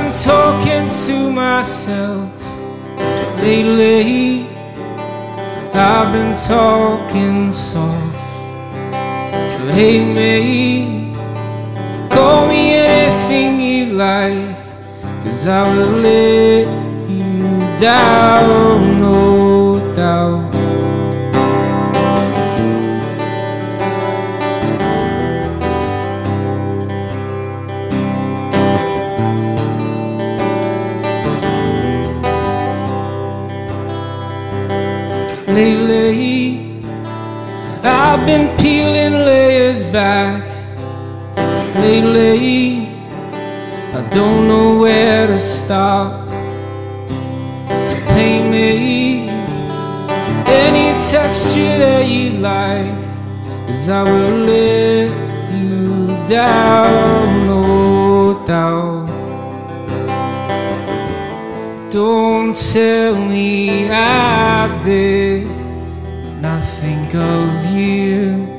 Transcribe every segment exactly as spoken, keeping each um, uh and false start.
been talking to myself lately. I've been talking soft. So hey mate, call me anything you like, 'cause I will let you down, no doubt. Lately, I've been peeling layers back. Lately, I don't know where to start. So paint me any texture that you like, 'cause I will let you down, no doubt. Don't tell me I did not think of you,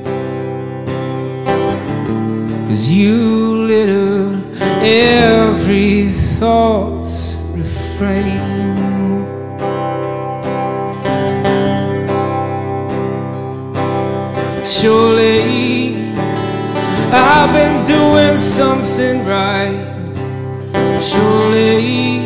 'cause you litter every thought's refrain. Surely I've been doing something right. Surely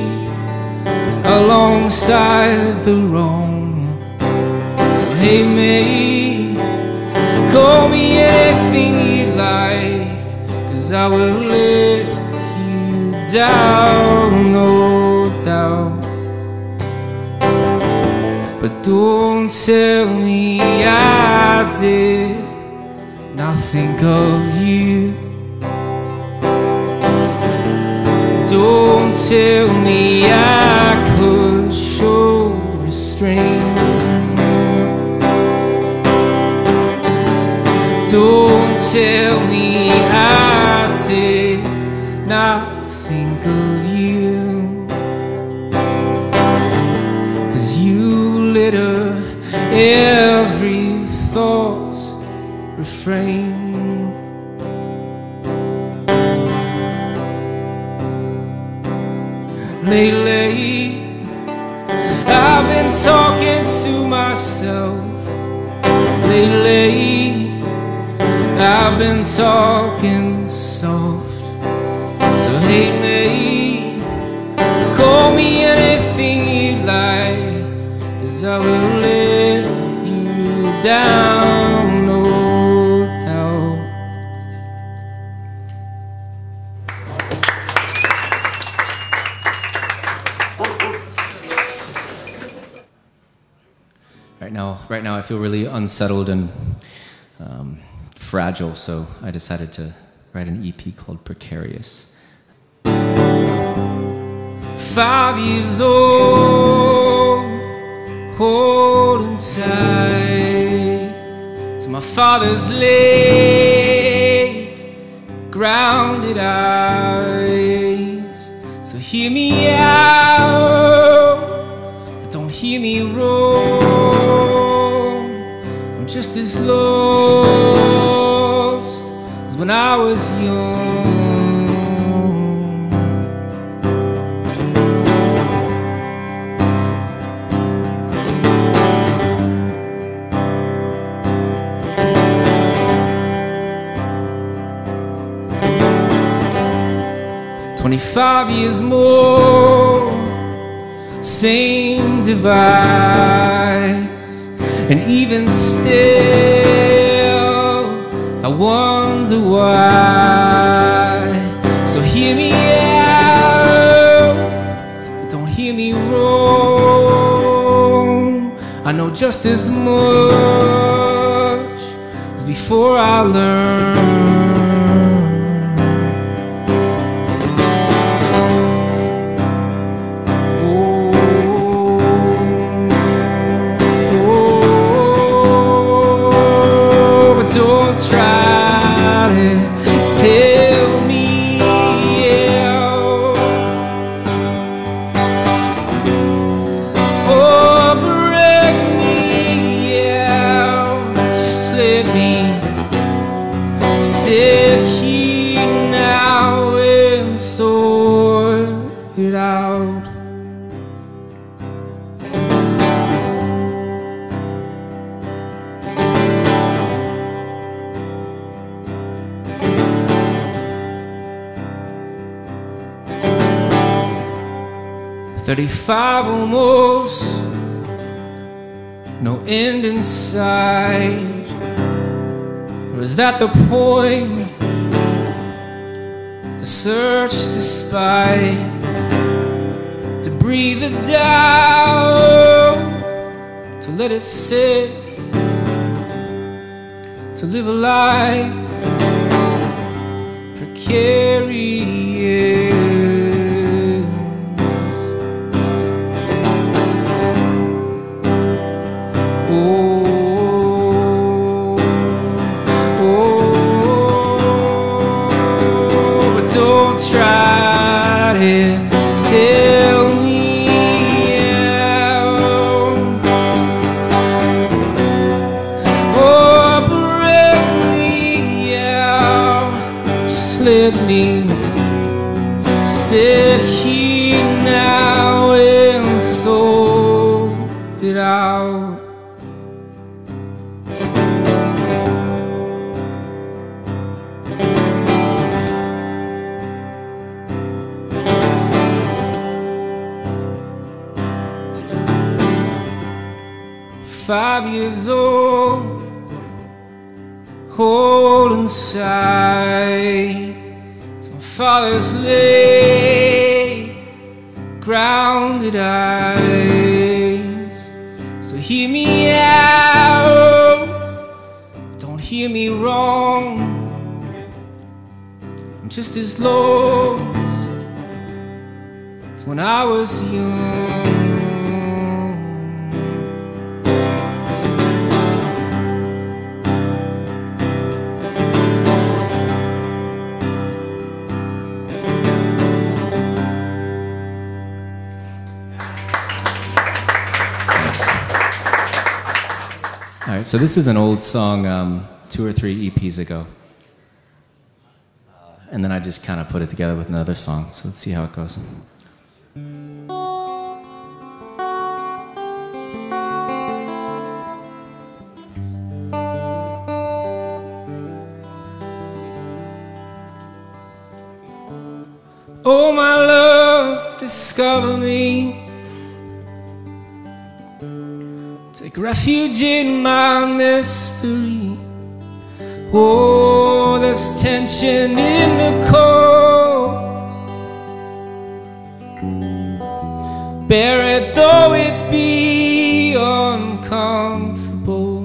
alongside the wrong. So hey mate, call me anything you like, 'cause I will let you down, no doubt. But don't tell me I did not think of you. Don't tell me I could show restraint. Don't tell me I did not think of you, 'cause you litter every thought's refrain. Lately, I've been talking to myself. Lately, I've been talking soft. So hey mate, call me anything you like, 'cause I will let you down, no doubt. Right now, right now I feel really unsettled and um, fragile, so I decided to write an E P called Precarious. Five years old, holding tight to my father's leg, grounded eyes. So hear me out, don't hear me wrong. I'm just as lost as when I was young. Twenty-five years more, same device, and even still I wonder why. So hear me out, but don't hear me wrong. I know just as much as before I learned. Try to tell me out, or break me out. Just let me sit here now and store it out. Thirty-five almost, no end in sight. Or is that the point? To search despite, to breathe it down, to let it sit, to live a life precarious. Don't try to tell me how, or break me out. Just let me sit here now and sort it out. Five years old, holding sight. Some fathers lay grounded eyes. So hear me out, don't hear me wrong. I'm just as lost as when I was young. All right, so this is an old song, um, two or three E Ps ago. Uh, and then I just kind of put it together with another song, so let's see how it goes. Oh, my love, discover me. Take refuge in my mystery. Oh, there's tension in the core. Bear it though it be uncomfortable.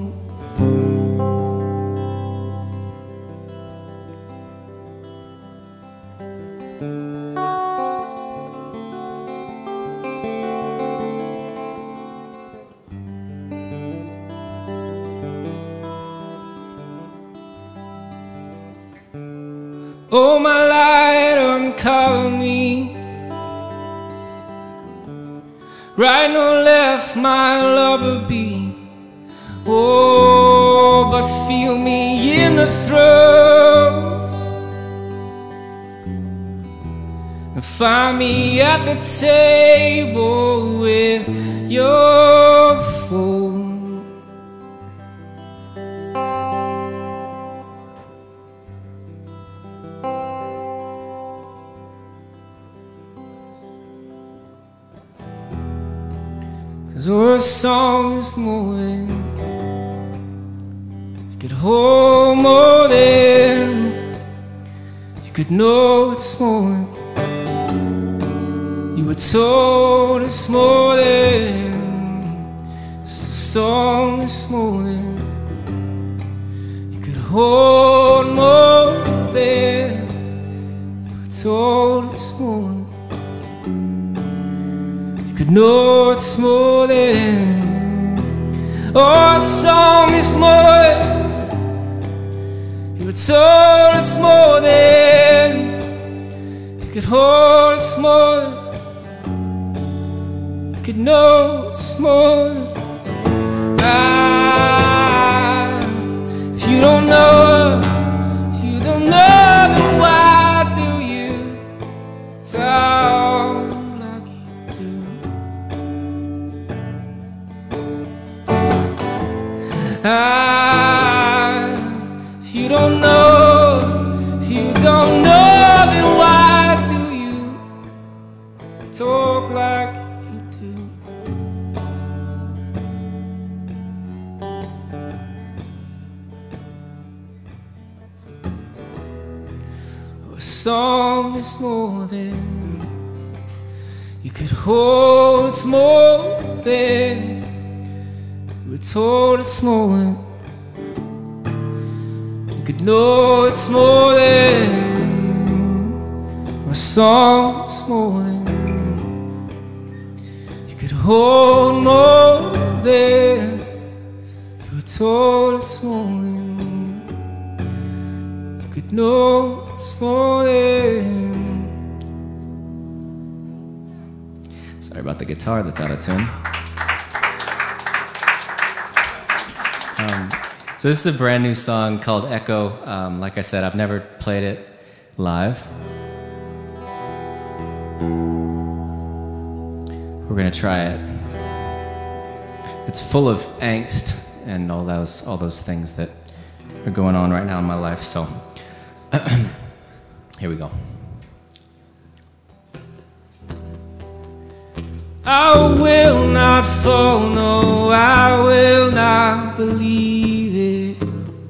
Oh, my light, uncover me. Right nor left, my lover be. Oh, but feel me in the throes, and find me at the table with your foe. Cause our song is more than you could hold, more than you could know. It's more than you were told. It's more than it's a song. It's more than you could hold, more than you were told. It's more than could know. It's more than, oh, a song is more than you were told. It's more than you could hold. It's more than you could know. It's more than, ah, if you don't know, if you don't know, then why do you talk? talk like you do. A song is more than you could hold, it's more than you were told, it's more than you could know, it's more than a song, it's more than you could hold, more than you were told, it's more than you could know, it's more than. Sorry about the guitar that's out of tune. Um, so this is a brand new song called Echo. Um, like I said, I've never played it live. We're gonna try it. It's full of angst and all those all those things that are going on right now in my life. So here we go. I will not fall, no, I will not believe it.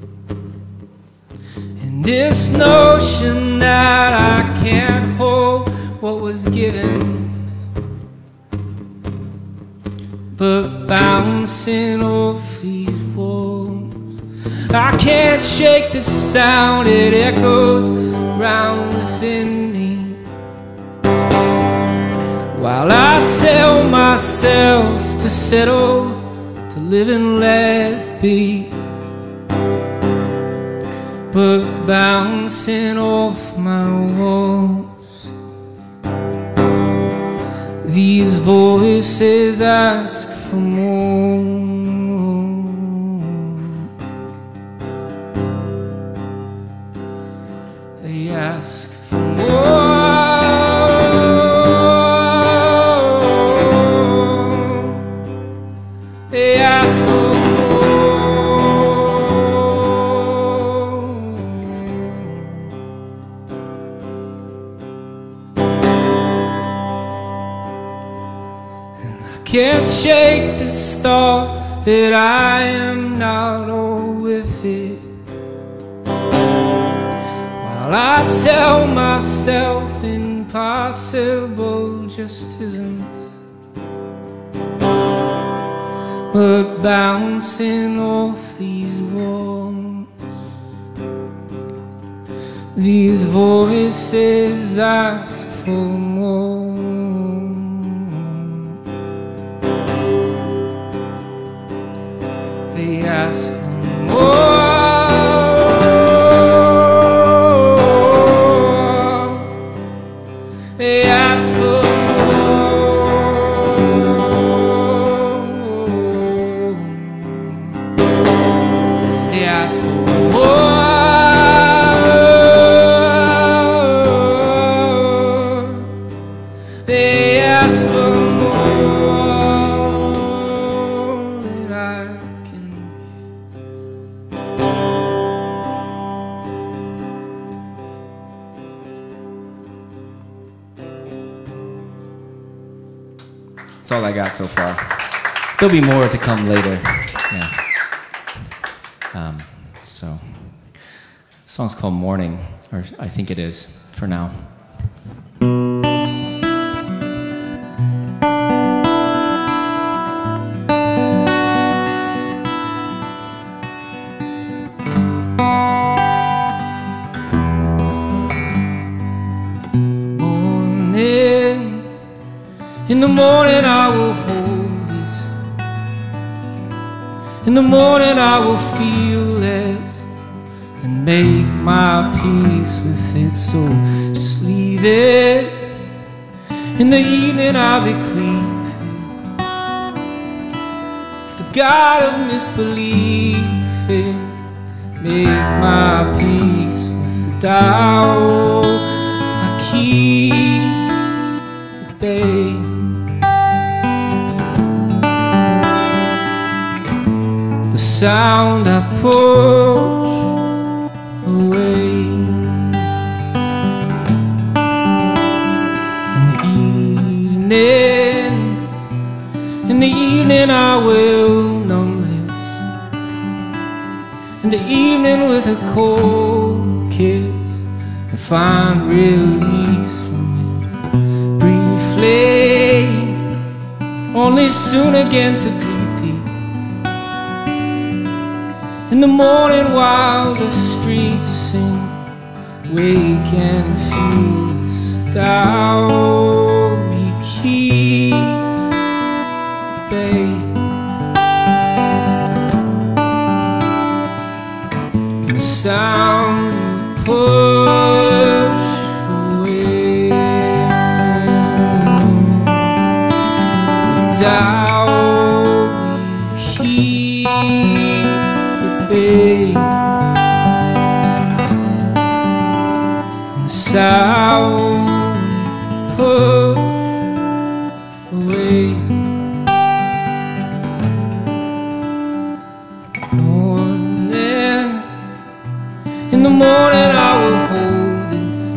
And this notion that I can't hold what was given, but bouncing off these walls, I can't shake the sound, it echoes round within me. While I tell myself to settle, to live and let be, but bouncing off my walls, these voices ask for more. They ask for more. They ask for can't shake this thought that I am not all with it. While I tell myself impossible just isn't, but bouncing off these walls, these voices ask for more. They ask for more. They ask for more. They ask for more. They ask for more than I can. That's all I got so far. There'll be more to come later. Yeah. Um, so, the song's called Morning, or I think it is for now. In the morning I will hold this. In the morning I will feel it and make my peace with it. So just leave it. In the evening I'll bequeath it to the God of misbelief. It make my peace with the doubt I keep at bay. The sound I push away. In the evening, in the evening I will numb this, in the evening with a cold kiss, and find release from it briefly, only soon again to greet thee in the morning while the streets sing, wake and feast. Thou me keep, babe, the sound you push away. Thou me keep, babe, and the sound you push away. Morning, in the morning I will hold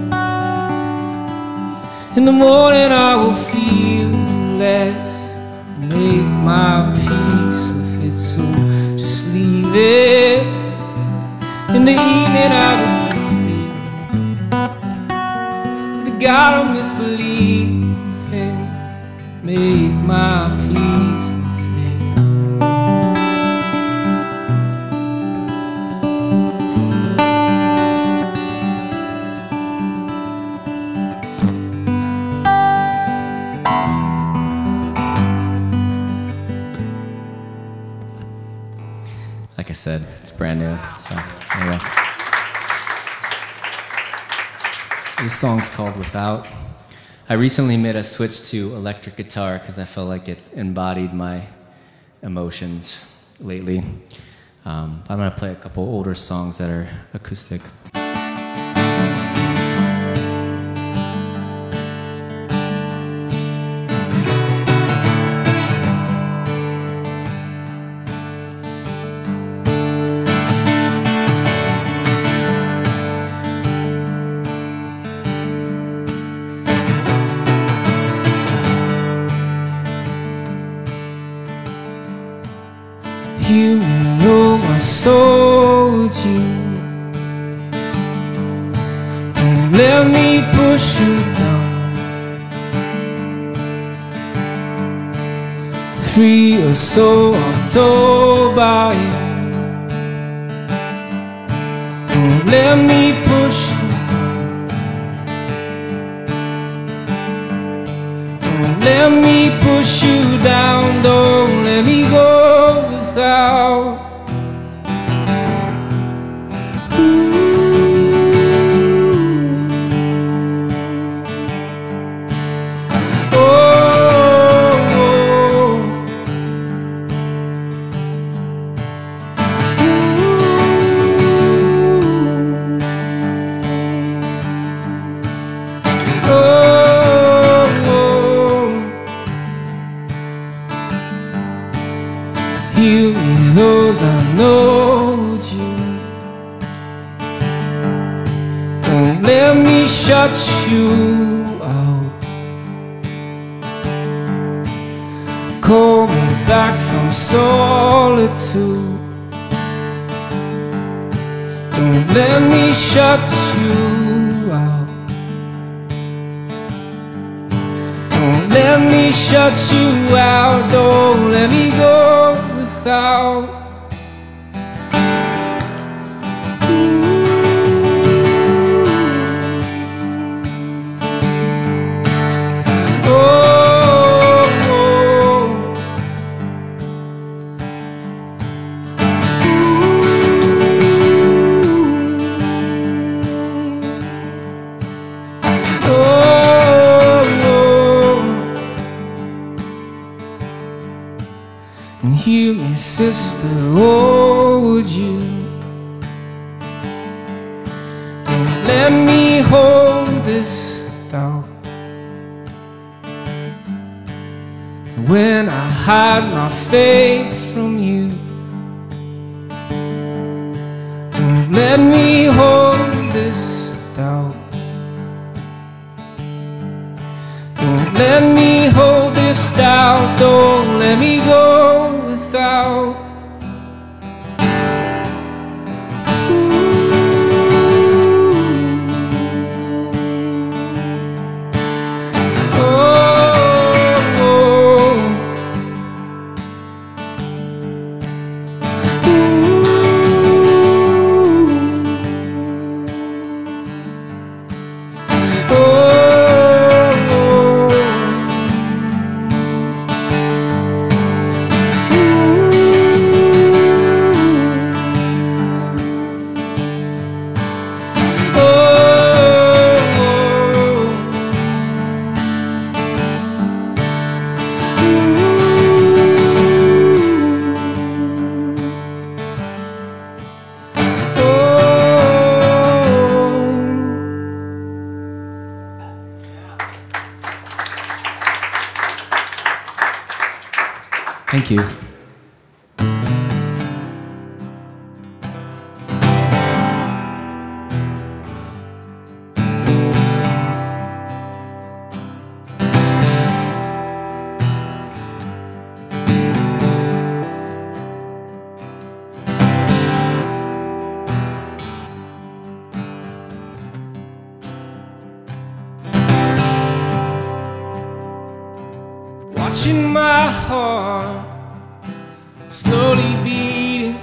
it, in the morning I will feel less, make my peace with it, so just leave it. In the evening I will leave it to the God of misbelieving, make my peace with it. Like I said, it's brand new, so anyway. This song's called Without. I recently made a switch to electric guitar because I felt like it embodied my emotions lately. Um, I'm gonna play a couple older songs that are acoustic. Hear me, oh my soul, you. Don't let me push you down. Free or so I'm told by you. Don't let me push you down. Don't let me push you down. Don't let me go without. Heal me those I know you. Don't let me shut you out. Call me back from solitude. Don't let me shut you out. Don't let me shut you out. Don't let me go without. And hear me, sister, hold you. Don't let me hold this down. When I hide my face from you, don't let me hold this down. Don't let me hold doubt, don't let me go without. Thank you. Watching my heart slowly beating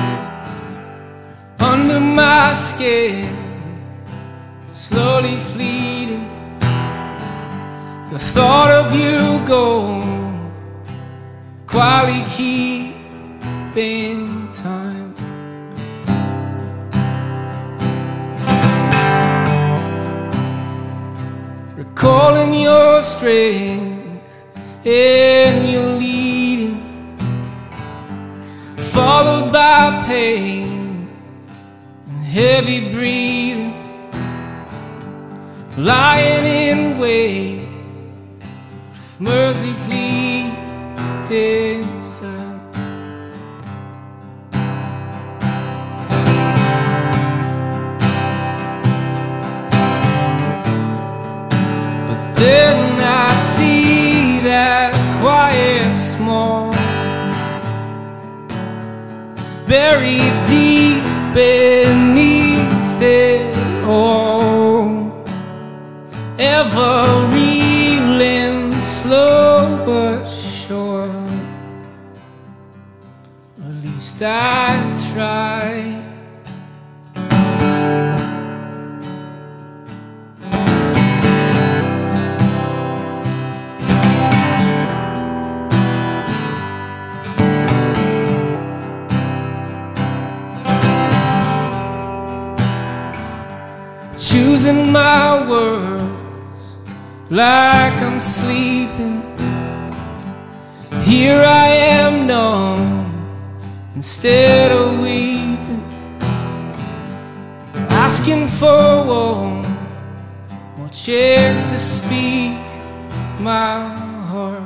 under my skin, slowly fleeting. The thought of you go quietly keeping time. Recalling your strength and your leading, followed by pain and heavy breathing, lying in wait with mercy pleading inside. But then I see that quiet, small, buried deep beneath it all, ever reeling, slow but sure. At least I try. Choosing my words like I'm sleeping. Here I am numb instead of weeping, asking for one more chance to speak my heart.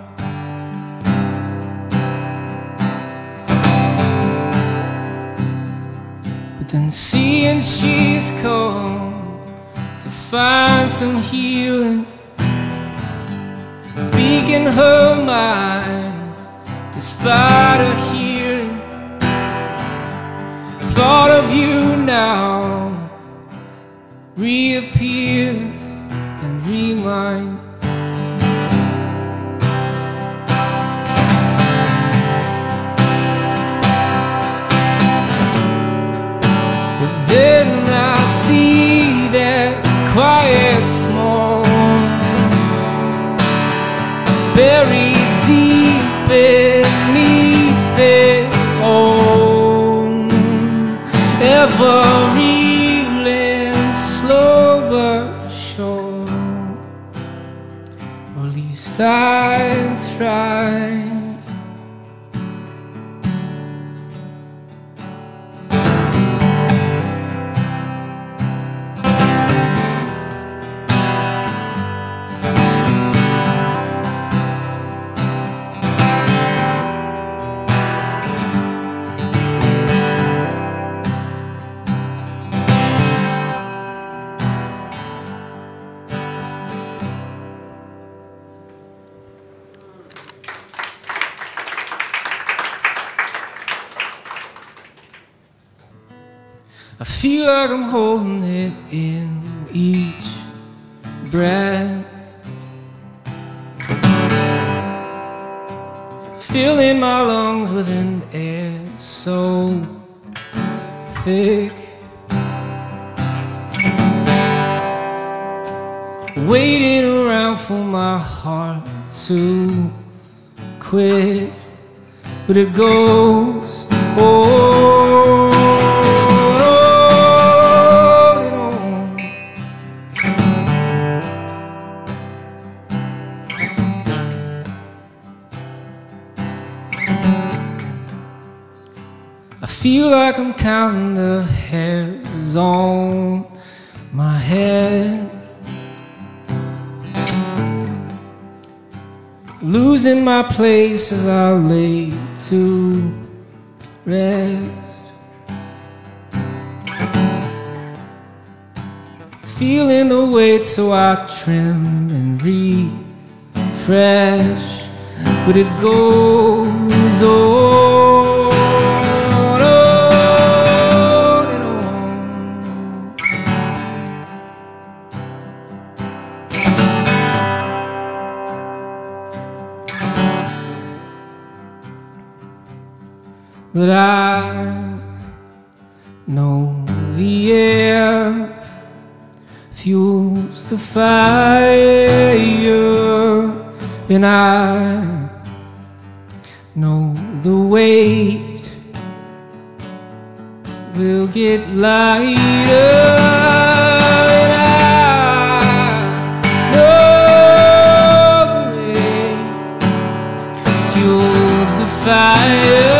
But then seeing she's come to find some healing, speaking her mind despite her hearing. Thought of you now reappears and reminds. But then I see that quiet, small, buried deep beneath it all, ever reeling, slow but sure. Or at least I try. I feel like I'm holding it in each breath, filling my lungs with an air so thick, waiting around for my heart to quit, but it goes on and on. I feel like I'm counting the hairs on my head, losing my place as I lay to rest, feeling the weight so I trim and refresh, but it goes on and on. But I know the air fuels the fire, and I know the weight will get lighter, and I know the weight fuels the fire.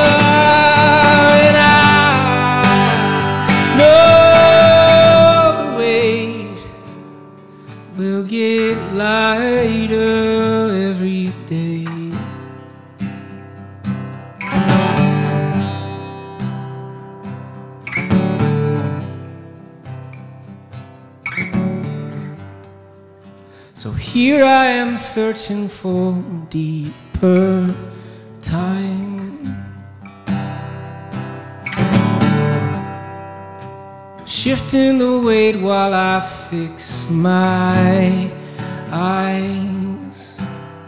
Will get lighter every day. So here I am searching for deeper time, shifting the weight while I fix my eyes.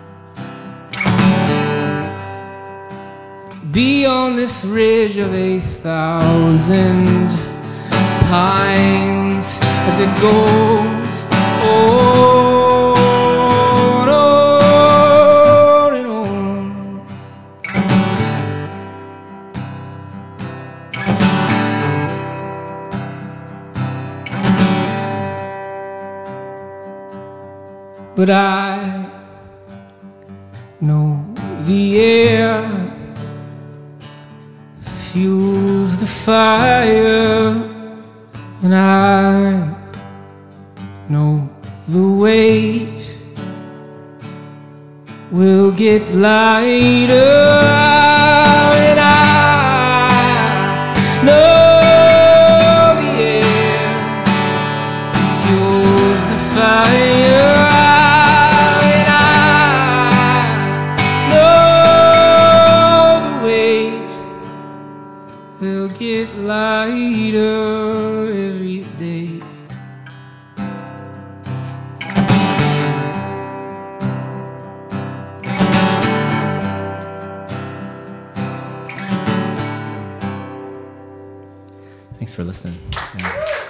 Beyond this ridge of a thousand pines, as it goes on, on and on. But I know the air fuels the fire, and I know the weight will get lighter, and I know the air fuels the fire. Will get lighter every day. Thanks for listening. Yeah.